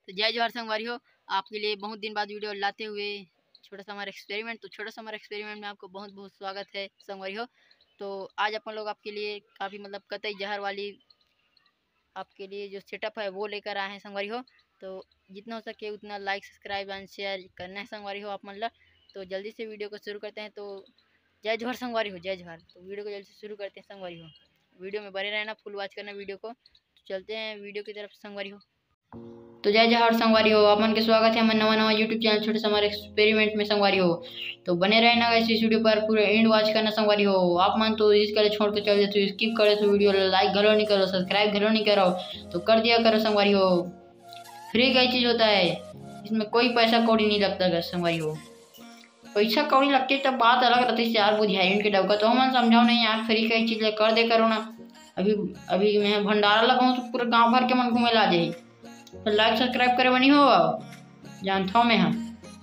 तो जय जवाहर संगवारी हो। आपके लिए बहुत दिन बाद वीडियो लाते हुए छोटा सा हमारा एक्सपेरिमेंट। तो छोटा सा हमारा एक्सपेरिमेंट में आपको बहुत बहुत स्वागत है संगवारी हो। तो आज अपन लोग आपके लिए काफ़ी मतलब कतई जहर वाली आपके लिए जो सेटअप है वो लेकर आए हैं संगवारी हो। तो जितना हो सके उतना लाइक सब्सक्राइब एंड शेयर करना है संगवारी हो आप मतलब। तो जल्दी से वीडियो को शुरू करते हैं। तो जय जवाहर संगवारी हो, जय जवाहर। तो वीडियो को जल्दी से शुरू करते हैं संगवारी हो। वीडियो में बने रहना, फुल वॉच करना वीडियो को। तो चलते हैं वीडियो की तरफ संगवारी हो। तो जय जवाहर संगवारी हो, आपन के स्वागत है हमारे नवा यूट्यूब चैनल छोटे से हमारे एक्सपेरिमेंट में संगवारी हो। तो बने रहना गाइस इस वीडियो पर, पूरे एंड वॉच करना संगवारी हो। आप मन तो इस करे छोड़ के चल जाते, स्किप करे तो वीडियो लाइक घलो नहीं करो, सब्सक्राइब घलो नहीं करो तो कर दिया करो संगवारी हो। फ्री का चीज होता है, इसमें कोई पैसा कौड़ी नहीं लगता गाइस संगवारी हो। पैसा कौड़ी लगती तब बात अलग रहती है यार, बुझाइन के डबका तो हम समझाओ नहीं यार, फ्री का चीज कर दे करो ना। अभी अभी मैं भंडारा लगाऊं तो पूरे गाँव भर के मन घूमे ला जाए। तो लाइक सब्सक्राइब करे बनी हो जानता हूँ मैं। हाँ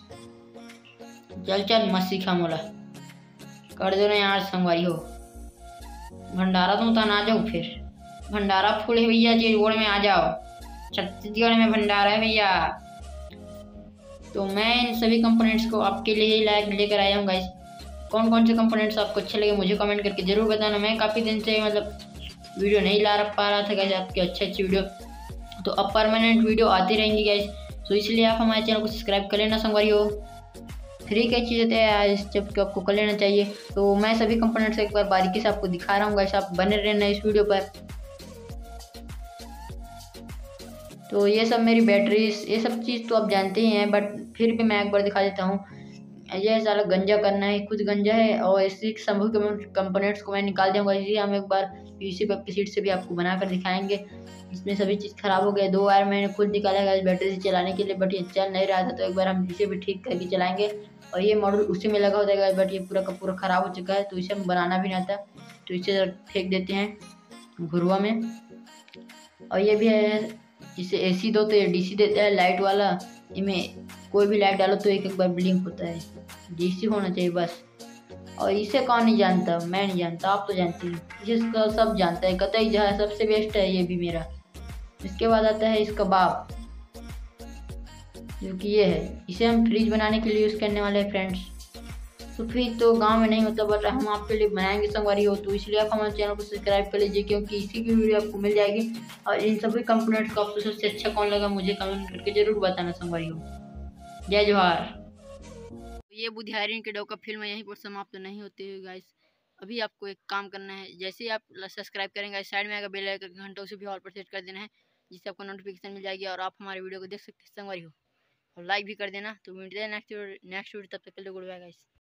चल चल मत सीखा मोला, कर दो ना यार संगवारी हो। भंडारा तुम तो ना जाओ, फिर भंडारा फुल है भैया जी, रोड में आ जाओ, छत्तीसगढ़ में भंडारा है भैया। तो मैं इन सभी कंपोनेंट्स को आपके लिए लाइक लेकर आया हूँ गाइस। कौन कौन से कंपोनेंट्स आपको अच्छे लगे मुझे कमेंट करके जरूर बताना। मैं काफ़ी दिन से मतलब वीडियो नहीं ला पा रहा था गाइस आपके अच्छी वीडियो, तो अब परमानेंट वीडियो आती रहेंगी गाइस। तो इसलिए आप हमारे चैनल को सब्सक्राइब कर लेना संगवारी हो। फ्री की चीज़ है इस जब आपको कर लेना चाहिए। तो मैं सभी कंपोनेंट्स एक बार बारीकी से आपको दिखा रहा हूँ गाइस, आप बने रहना इस वीडियो पर। तो ये सब मेरी बैटरीज ये सब चीज़ तो आप जानते ही हैं, बट फिर भी मैं एक बार दिखा देता हूँ। ये सारा गंजा करना है, कुछ गंजा है और इसी संभव कंपोनेंट्स को मैं निकाल दूँगा। इसी हम एक बार पीसी पेपर की शीट से भी आपको बनाकर दिखाएंगे। इसमें सभी चीज़ खराब हो गया, 2 बार मैंने खुद निकाला है बैटरी से चलाने के लिए, बट ये चल नहीं रहा था। तो एक बार हम इसे भी ठीक करके चलाएंगे। और ये मॉडल उसी में लगा होता है बट ये पूरा का पूरा ख़राब हो चुका है, तो इसे हम बनाना भी नहीं आता। तो इसे फेंक देते हैं घुरुआ में। और ये भी है, इसे एसी दो तो ये डीसी देता है लाइट वाला। इनमें कोई भी लाइट डालो तो एक एक बार ब्लिंक होता है, डीसी होना चाहिए बस। और इसे कौन नहीं जानता, मैं नहीं जानता, आप तो जानते हैं। जिसका सब जानता है कतई जहाँ सबसे बेस्ट है ये भी मेरा। इसके बाद आता है इसका बाप, जो कि ये है। इसे हम फ्रिज बनाने के लिए यूज़ करने वाले हैं फ्रेंड्स। तो फ्रिज तो गांव में नहीं होता, बट हम आपके लिए बनाएंगे संगवारी हो। तो इसलिए आप हमारे चैनल को सब्सक्राइब कर लीजिए, क्योंकि इसी की वीडियो आपको मिल जाएगी। और इन सभी कंपोनेंट्स को आपको सबसे अच्छा कौन लगा मुझे कमेंट करके जरूर बताना संगवारी हो। जय जवाहर। ये बुधियारिन के डो का फिल्म यहीं पर समाप्त नहीं होती है गाइस। अभी आपको एक काम करना है, जैसे ही आप सब्सक्राइब करेंगे साइड में आएगा बेल आइकन घंटा, उसे भी ऑल पर सेट कर देना है, जिससे आपको नोटिफिकेशन मिल जाएगी और आप हमारे वीडियो को देख सकते हैं संगवारी हो। और लाइक भी कर देना। तो मिलते हैं नेक्स्ट वीडियो, तब तक के लिए गुड बाय गाइस।